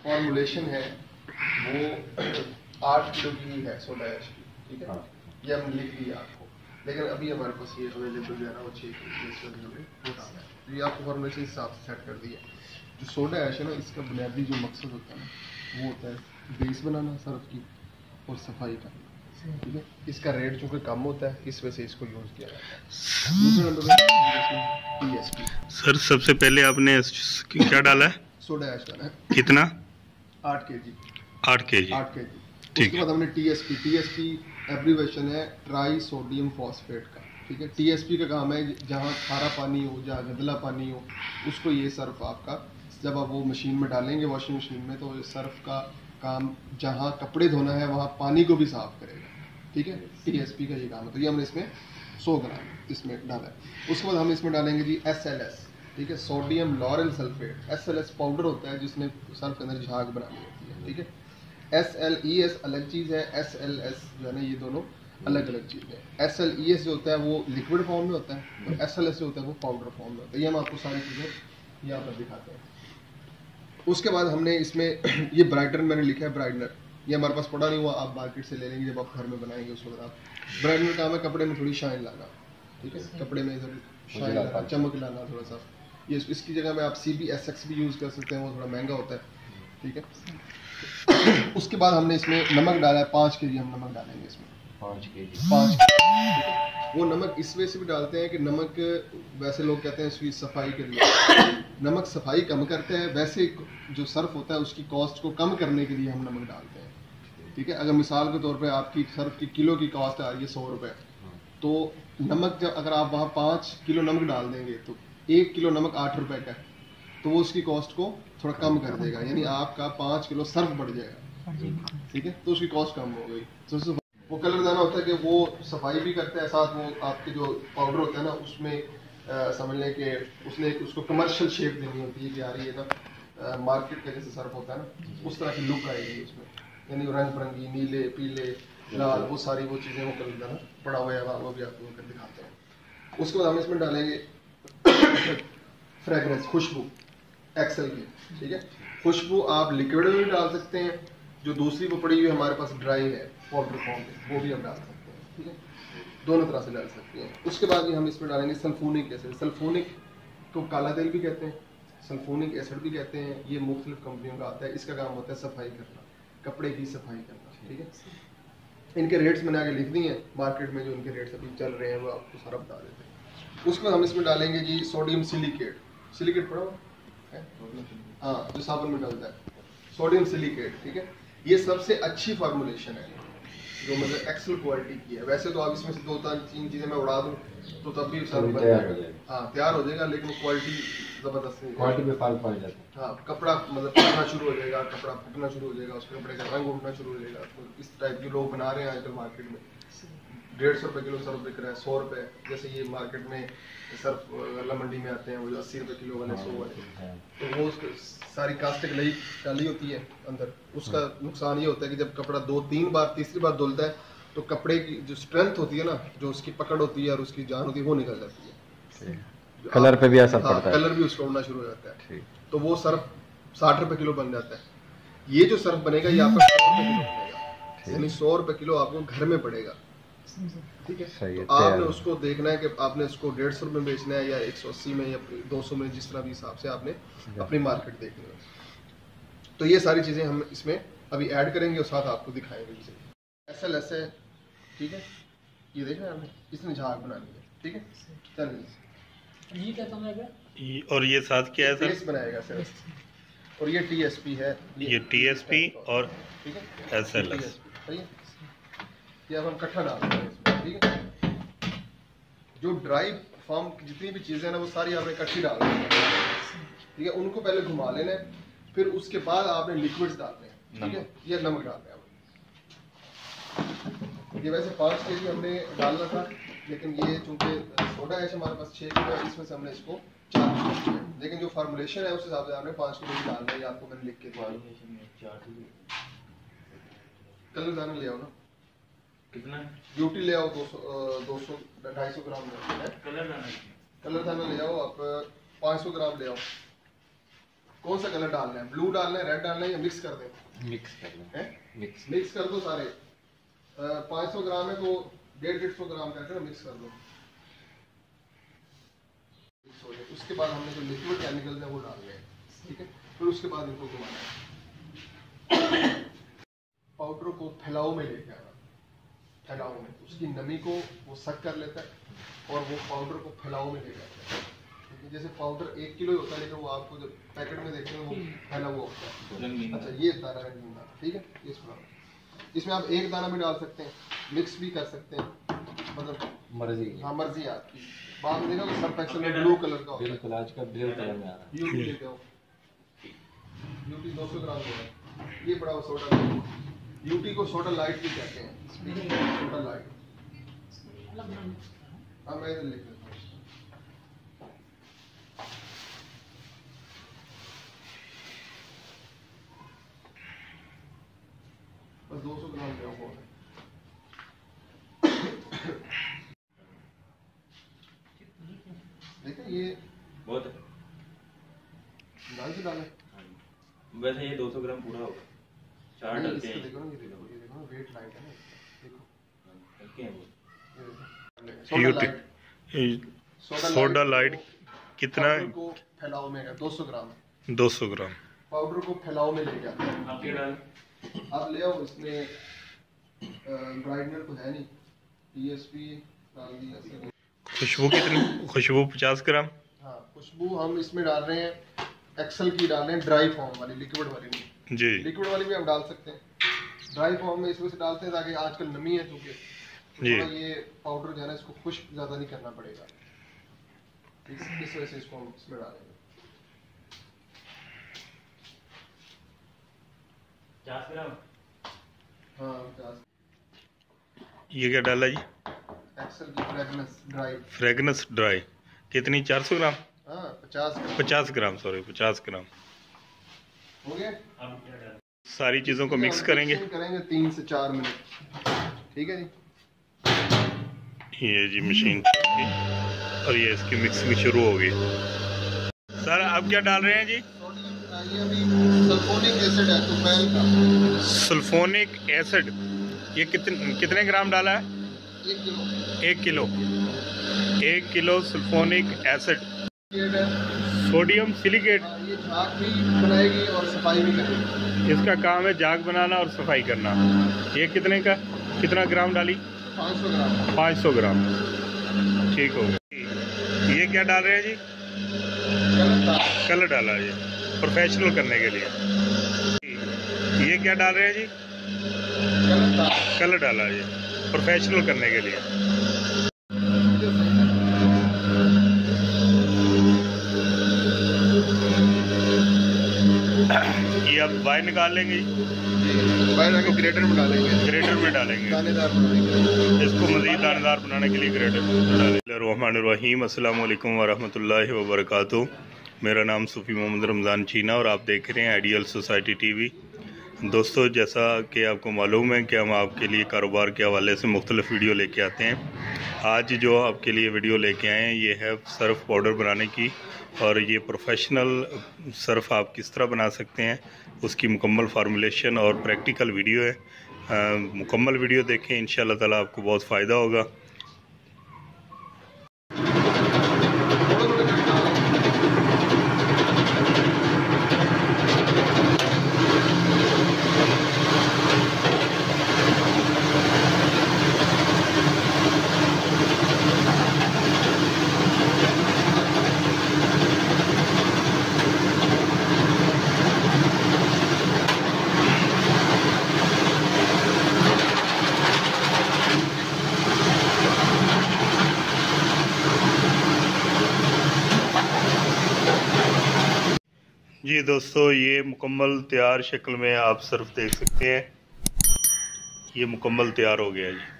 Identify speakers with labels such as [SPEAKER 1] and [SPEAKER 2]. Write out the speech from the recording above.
[SPEAKER 1] Formulation है वो 8 kilo की है सोडा ऐश की, ठीक है। ये हमने लिख दिया आपको, लेकिन अभी हमारे पास ये अवेलेबल जो है ना वो 6 किलो तो ये आपको फॉर्मुलेशन हिसाब से सेट कर दिया। जो सोडा ऐश है ना, इसका बुनियादी जो मकसद होता है ना वो होता है बेस बनाना सर्फ की और सफाई करना, ठीक है। इसका रेट चूँकि कम होता है इस वजह से इसको यूज़ किया जाता है। दूसरे नंबर पर TSP।
[SPEAKER 2] सर सबसे पहले आपने क्या डाला है?
[SPEAKER 1] सोडा ऐश डाला है।
[SPEAKER 2] कितना?
[SPEAKER 1] 8 kg।
[SPEAKER 2] 8 kg।
[SPEAKER 1] 8 kg। उसके बाद हमने TSP एब्रीवेशन है ट्राई सोडियम फॉस्फेट का, ठीक है। TSP का काम है जहाँ खारा पानी हो, जहाँ गंदला पानी हो, उसको ये सर्फ आपका जब आप वो मशीन में डालेंगे वॉशिंग मशीन में, तो सर्फ का काम जहाँ कपड़े धोना है वहाँ पानी को भी साफ करेगा, ठीक है। TSP का ये काम है। तो ये हमने इसमें 100 ग्राम इसमें डाला है। उसके बाद हम इसमें डालेंगे जी SLS, ठीक है, sodium lauryl sulphate. SLS powder होता है जिसने सर्फ के अंदर झाग बनानी होती है, ठीक है। SLES अलग चीज़ है, SLS जो है ना ये दोनों अलग अलग चीज़ है। SLES जो होता है वो लिक्विड फॉर्म में होता है और SLS जो होता है वो पाउडर फॉर्म में होता है। ये हम आपको सारी चीज़ें यहाँ पर दिखाते हैं। उसके बाद हमने इसमें ये ब्राइटनर मैंने लिखा है, ब्राइटनर ये हमारे पास पड़ा नहीं हुआ, आप मार्केट से ले लेंगे जब आप घर में बनाएंगे उस वक्त। आप ब्राइटनर काम है कपड़े में थोड़ी शाइन लाना, ठीक है, कपड़े में इधर शाइन लाना, चमक लाना थोड़ा सा। ये इसकी जगह में आप CBSX भी यूज़ कर सकते हैं, वो थोड़ा महंगा होता है, ठीक है। उसके बाद हमने इसमें नमक डाला है 5 kg हम नमक डालेंगे इसमें 5 kg। वो नमक इस वजह से भी डालते हैं कि नमक वैसे लोग कहते हैं इसकी सफाई के लिए, नमक सफाई कम करता है, वैसे जो सर्फ होता है उसकी कॉस्ट को कम करने के लिए हम नमक डालते हैं, ठीक है। अगर मिसाल के तौर पे आपकी सर्फ की किलो की कॉस्ट आ रही है 100 रुपये, तो नमक जब अगर आप वहाँ 5 किलो नमक डाल देंगे तो 1 किलो नमक 8 रुपये का, तो वो उसकी कॉस्ट को थोड़ा कम कर देगा, यानी आपका 5 किलो सर्फ बढ़ जाएगा, ठीक है। तो उसकी कॉस्ट कम हो गई। तो वो कलर दाना होता है कि वो सफाई भी करता है, साथ वो आपके जो पाउडर होता है ना उसमें समझ लें कि उसने उसको कमर्शियल शेप देनी होती है कि यार ये ना मार्केट का जैसे सर्फ होता है ना उस तरह की लुक आएगी उसमें, यानी रंग बिरंगी नीले पीले लाल वो सारी वो चीज़ें वो कलर दाना पड़ा हुआ है, वो भी आपको कर दिखाते हैं। उसके बाद हम इसमें डालेंगे फ्रेगरेंस, खुशबू एक्सेल की, ठीक है। खुशबू आप लिक्विड में भी डाल सकते हैं, जो दूसरी वो पड़ी हुई हमारे पास ड्राई है पाउडर फॉर्म में, वो भी आप डाल सकते हैं, ठीक है। दोनों तरह से डाल सकते हैं। उसके बाद भी हम इसमें डालेंगे सल्फोनिक एसिड। सल्फोनिक को काला तेल भी कहते हैं, सल्फोनिक एसिड भी कहते हैं। ये मुख्तलिफ कंपनियों का आता है, इसका काम होता है सफाई करना, कपड़े की सफाई करना, ठीक है। इनके रेट्स मैंने आगे लिख दिए हैं, मार्केट में जो इनके रेट्स अभी चल रहे हैं वो आपको सारा बता देते हैं। उसके बाद हम इसमें डालेंगे जी सोडियम सिलिकेट। सिलिकेट पड़ा है, हाँ, जो साबुन में डलता है, सोडियम सिलिकेट, ठीक है। ये सबसे अच्छी फार्मूलेशन है जो मतलब एक्सेल क्वालिटी की है। वैसे तो आप इसमें से 2-3 चीज़ें मैं उड़ा दूँ तो तब भी सब बन जाएगा, हाँ तैयार हो जाएगा, लेकिन क्वालिटी ज़बरदस्त है, क्वालिटी में फर्क पड़ जाता है। हाँ, कपड़ा मतलब फटना शुरू हो जाएगा, कपड़ा फटना शुरू हो जाएगा, उसके कपड़े का रंग उठना शुरू हो जाएगा। तो इस टाइप के लोग बना रहे हैं आजकल मार्केट में। 150 रुपये किलो सर्फ बिक रहा है, 100 रुपये, जैसे ये मार्केट में सर्फ गल्ला मंडी में आते हैं वो जो 80 रुपये किलो वाले 100 वाले, तो वो सारी कास्टिक लई काली होती है अंदर। उसका नुकसान ये होता है कि जब कपड़ा 2-3 बार तीसरी बार धुलता है तो कपड़े की जो स्ट्रेंथ होती है ना, जो उसकी पकड़ होती है और उसकी जान होती है वो निकल जाती है,
[SPEAKER 3] कलर पे भी असर पड़ता है,
[SPEAKER 1] कलर भी उसका उड़ना शुरू हो जाता है। तो वो सर्फ 60 रुपये किलो बन जाता है। ये जो सर्फ बनेगा ये आपका 100 रुपये किलो बनेगा, यानी 100 रुपये किलो आपको घर में पड़ेगा, ठीक है। तो आपने उसको देखना है कि आपने उसको 150 में बेचना है या 180 में या 200 में, जिस तरह भी हिसाब से आपने अपनी मार्केट देखनी है। तो ये सारी चीज़ें हम इसमें अभी ऐड करेंगे और साथ आपको दिखाएंगे। SLS है, ठीक है, ये देख रहे हैं आपने, इसने झाग बनानी है, ठीक है। चलिए
[SPEAKER 4] ये क्या बनाएगा,
[SPEAKER 2] और ये साथ क्या है सर?
[SPEAKER 1] बेस बनाएगा सर, और ये TSP है,
[SPEAKER 2] ये TSP और
[SPEAKER 1] ठीक है
[SPEAKER 2] SLS,
[SPEAKER 1] सही है। ये अब हम इकट्ठा डाल देंगे इसमें, ठीक है। जो ड्राई फॉर्म की जितनी भी चीज़ें ना वो सारी आपने इकट्ठी डाल देनी है, ठीक है। उनको पहले घुमा लेना है, फिर उसके बाद आपने लिक्विड्स डालने हैं, ठीक है। ये नमक डालना है। ये वैसे 5 kg हमने डालना था, लेकिन ये चूँकि सोडा है हमारे पास 6 किलो है, इसमें से हमने इसको 4 किलो, लेकिन जो फार्मूलेशन है उस हिसाब से आपने 5 किलो ही डालना है। ये आपको मैंने लिख के दिया। कलर दाना ले आओ ना,
[SPEAKER 4] कितना
[SPEAKER 1] ब्यूटी ले आओ, 200-250 ग्राम ले आओ। कलर दाना ले आओ आप 500 ग्राम ले आओ। कौन सा कलर डालना है, ब्लू डालना है, रेड डालना है या मिक्स कर दें?
[SPEAKER 3] मिक्स कर लें।
[SPEAKER 1] मिक्स कर दो सारे। 500 ग्राम है तो 150 ग्राम करके मिक्स कर दो। उसके बाद हमने जो लिक्विड केमिकल्स है वो डालने हैं, ठीक है। फिर उसके बाद इनको घुमाना है। पाउडर को फैलाव में लेके आना, फैलाव में उसकी नमी को वो सक कर लेता है और वो पाउडर को फैलाव में ले जाता है। जैसे पाउडर 1 किलो ही होता है, लेकिन वो आपको जब पैकेट में देखते हैं वो फैला हुआ होता है। अच्छा, ये दाना रंगीन दाना, ठीक है। इसमें आप एक दाना भी डाल सकते हैं, मिक्स भी कर सकते हैं, मतलब
[SPEAKER 3] मर्जी।
[SPEAKER 1] हाँ, मर्जी आपकी। बाद में देखा तो सर्फ एक्सेल में ब्लू कलर का होता है,
[SPEAKER 3] बिल्कुल आज का ब्लू कलर में आ रहा है।
[SPEAKER 1] यूटी ले जाओ, यूटी 200 ग्राम होगा। ये बड़ा सोडा, यूटी को सोडा लाइट भी कहते हैं, सोडा लाइट। हाँ, मैं इधर लिख लेता हूँ। बस 200 ग्राम ले आओ। देखिए ये
[SPEAKER 4] बहुत है।
[SPEAKER 1] डाल के डालें।
[SPEAKER 4] वैसे ये 200 ग्राम पूरा होगा। 4 डलते हैं।
[SPEAKER 1] देखो ना, ये देखो ना, वेट लाइट है ना, देखो
[SPEAKER 4] हल्के हैं वो।
[SPEAKER 2] सोडा लाइट कितना?
[SPEAKER 1] पाउडर को फैलाव में 200 ग्राम।
[SPEAKER 2] 200 ग्राम
[SPEAKER 1] पाउडर को फैलाव में ले जाते हैं।
[SPEAKER 4] आप क्या डालें?
[SPEAKER 1] आप ले आओ, इसमें ब्राइटनर तो है नहीं, टीएसपी डाल दिया।
[SPEAKER 2] खुशबू कितनी? खुशबू 50 ग्राम।
[SPEAKER 1] हाँ, खुशबू हम इसमें डाल रहे हैं, एक्सेल की डाल रहे हैं, ड्राई फॉर्म वाली, लिक्विड वाली नहीं।
[SPEAKER 2] जी,
[SPEAKER 1] लिक्विड वाली भी हम डाल सकते हैं। ड्राई फॉर्म में इसमें से डालते हैं ताकि आजकल नमी है क्योंकि थोड़ा ये पाउडर जो है ना, इसको खुश्क ज़्यादा नहीं करना पड़ेगा, इस वजह से इसको हम इसमें डालेंगे।
[SPEAKER 4] 50 ग्राम।
[SPEAKER 1] हाँ, 50।
[SPEAKER 2] ये क्या डाला जी?
[SPEAKER 1] एक्सेल की फ्रेगनेंस ड्राई।
[SPEAKER 2] फ्रेगनेंस ड्राई कितनी? 400 ग्राम।
[SPEAKER 1] हाँ, 50 ग्राम।
[SPEAKER 2] 50 ग्राम, सॉरी 50 ग्राम।
[SPEAKER 1] हो गया।
[SPEAKER 4] आप क्या डालें?
[SPEAKER 2] सारी चीज़ों को मिक्स करेंगे।
[SPEAKER 1] करेंगे 3 से 4 मिनट, ठीक है जी।
[SPEAKER 2] ये जी मशीन और ये इसकी मिक्सिंग शुरू हो गई। सर अब क्या डाल रहे हैं जी?
[SPEAKER 1] ये अभी सल्फोनिक एसिड है, तुफैल का।
[SPEAKER 2] सल्फोनिक एसिड, ये कितने ग्राम डाला है?
[SPEAKER 1] 1 किलो।
[SPEAKER 2] 1 kilo sulphonic acid.
[SPEAKER 1] ये है
[SPEAKER 2] सोडियम सिलिकेट,
[SPEAKER 1] ये झाग भी बनाएगी और सफाई भी करेगी।
[SPEAKER 2] इसका काम है झाग बनाना और सफाई करना। ये कितना ग्राम डाली?
[SPEAKER 1] 500 ग्राम।
[SPEAKER 2] 500 ग्राम, ठीक हो गया। ये क्या डाल रहे हैं जी? कलर डाला ये प्रोफेशनल करने के लिए। ये क्या डाल रहे हैं जी? कलर डाला ये प्रोफेशनल करने के लिए। ये अब बाहर निकाल लेंगे,
[SPEAKER 1] बाहर जाके ग्रेटर में डालेंगे, दानेदार बनाएंगे।
[SPEAKER 2] इसको मज़ीद दानेदार बनाने के लिए ग्रेटर बिस्मिल्लाहिर्रहमानिर्रहीम। अस्सलाम वालेकुम वरहमतुल्लाहि वबरकातुहू। मेरा नाम सूफ़ी मोहम्मद रमज़ान चीना और आप देख रहे हैं आइडियल सोसाइटी टीवी। दोस्तों, जैसा कि आपको मालूम है कि हम आपके लिए कारोबार के हवाले से मुख्तलिफ़ वीडियो लेके आते हैं। आज जो आपके लिए वीडियो लेके आए हैं ये है सर्फ़ पाउडर बनाने की, और ये प्रोफेशनल सर्फ़ आप किस तरह बना सकते हैं उसकी मुकम्मल फार्मूलेशन और प्रैक्टिकल वीडियो है। मुकम्मल वीडियो देखें, इंशाअल्लाह ताला आपको बहुत फ़ायदा होगा। जी दोस्तों, ये मुकम्मल तैयार शक्ल में आप सर्फ देख सकते हैं। ये मुकम्मल तैयार हो गया जी।